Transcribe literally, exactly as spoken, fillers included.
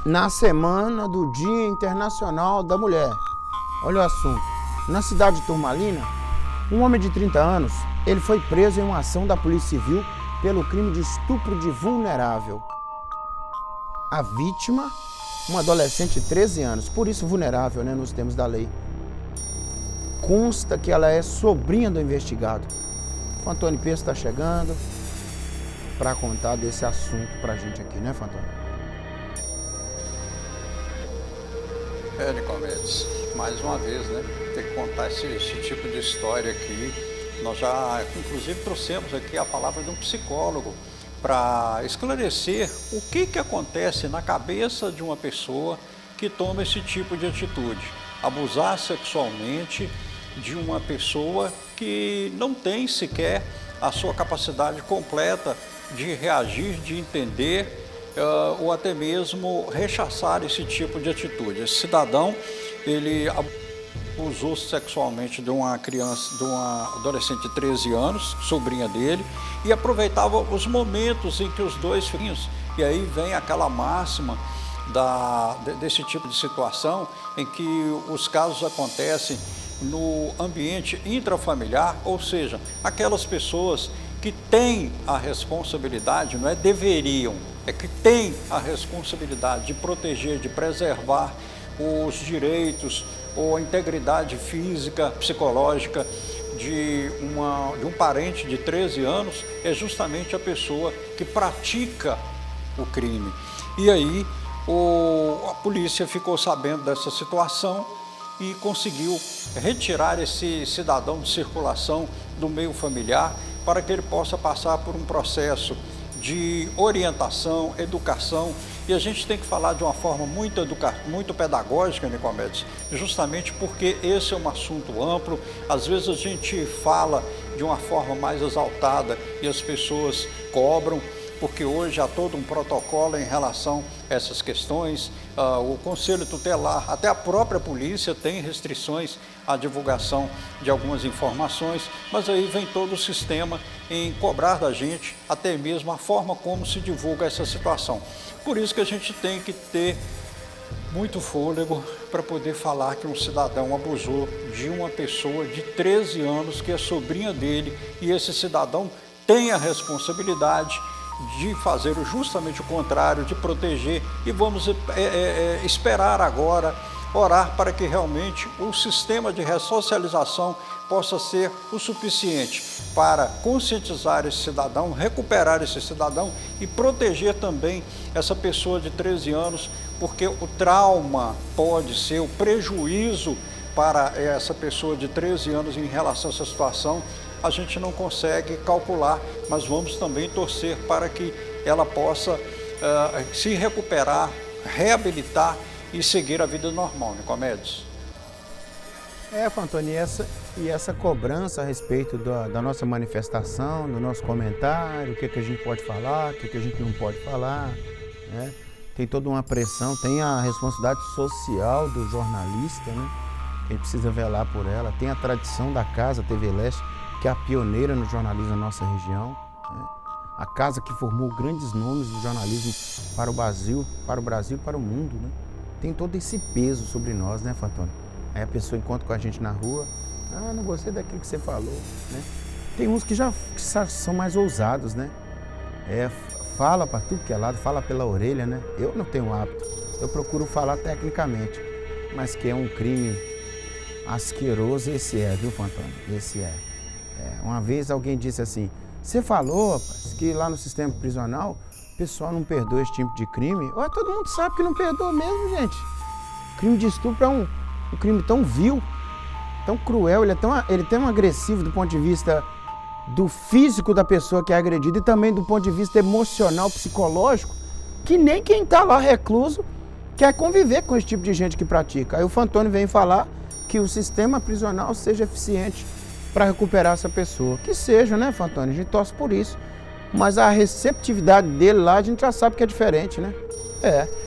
na semana do Dia Internacional da Mulher. Olha o assunto. Na cidade de Turmalina, um homem de trinta anos, ele foi preso em uma ação da Polícia Civil pelo crime de estupro de vulnerável. A vítima, uma adolescente de treze anos, por isso vulnerável, né, nos termos da lei. Consta que ela é sobrinha do investigado. O Fantoni Peço está chegando para contar desse assunto para a gente aqui, né, Fantoni? É, Nicomedes, mais uma vez, né, tem que contar esse, esse tipo de história aqui. Nós já, inclusive, trouxemos aqui a palavra de um psicólogo para esclarecer o que que acontece na cabeça de uma pessoa que toma esse tipo de atitude. Abusar sexualmente de uma pessoa que não tem sequer a sua capacidade completa de reagir, de entender, Uh, ou até mesmo rechaçar esse tipo de atitude. Esse cidadão, ele abusou sexualmente de uma criança, de uma adolescente de treze anos, sobrinha dele, e aproveitava os momentos em que os dois filhos, e aí vem aquela máxima da, desse tipo de situação, em que os casos acontecem no ambiente intrafamiliar, ou seja, aquelas pessoas que têm a responsabilidade, não é deveriam, é que têm a responsabilidade de proteger, de preservar os direitos ou a integridade física, psicológica de, uma, de um parente de treze anos, é justamente a pessoa que pratica o crime. E aí o, a polícia ficou sabendo dessa situação e conseguiu retirar esse cidadão de circulação do meio familiar para que ele possa passar por um processo de orientação, educação, e a gente tem que falar de uma forma muito, educa... muito pedagógica, Nicomedes, justamente porque esse é um assunto amplo. Às vezes a gente fala de uma forma mais exaltada e as pessoas cobram, porque hoje há todo um protocolo em relação a essas questões. Uh, o Conselho Tutelar, até a própria polícia tem restrições à divulgação de algumas informações, mas aí vem todo o sistema em cobrar da gente até mesmo a forma como se divulga essa situação. Por isso que a gente tem que ter muito fôlego para poder falar que um cidadão abusou de uma pessoa de treze anos, que é sobrinha dele, e esse cidadão tem a responsabilidade de fazer justamente o contrário, de proteger, e vamos é, é, esperar agora, orar para que realmente o sistema de ressocialização possa ser o suficiente para conscientizar esse cidadão, recuperar esse cidadão e proteger também essa pessoa de treze anos, porque o trauma pode ser o prejuízo para essa pessoa de treze anos em relação a essa situação. A gente não consegue calcular, mas vamos também torcer para que ela possa uh, se recuperar, reabilitar e seguir a vida normal, Nicomedes. É, Fantoni, e essa, e essa cobrança a respeito da, da nossa manifestação, do nosso comentário, o que, que a gente pode falar, o que, que a gente não pode falar, né? Tem toda uma pressão, tem a responsabilidade social do jornalista, né? Quem precisa velar por ela, tem a tradição da Casa T V Leste, que é a pioneira no jornalismo da nossa região, né? A casa que formou grandes nomes do jornalismo para o Brasil, para o Brasil e para o mundo, né? Tem todo esse peso sobre nós, né, Fantoni? Aí a pessoa encontra com a gente na rua, ah, não gostei daquilo que você falou, né? Tem uns que já que são mais ousados, né? É, fala para tudo que é lado, fala pela orelha, né? Eu não tenho hábito, eu procuro falar tecnicamente, mas que é um crime asqueroso, esse é, viu, Fantoni? Esse é. É, uma vez alguém disse assim, você falou, rapaz, que lá no sistema prisional o pessoal não perdoa esse tipo de crime. Ué, todo mundo sabe que não perdoa mesmo, gente. O crime de estupro é um, um crime tão vil, tão cruel, ele é tão, ele é tão agressivo do ponto de vista do físico da pessoa que é agredida e também do ponto de vista emocional, psicológico, que nem quem está lá recluso quer conviver com esse tipo de gente que pratica. Aí o Fantoni vem falar que o sistema prisional seja eficiente para recuperar essa pessoa. Que seja, né, Fantoni? A gente torce por isso. Mas a receptividade dele lá, a gente já sabe que é diferente, né? É.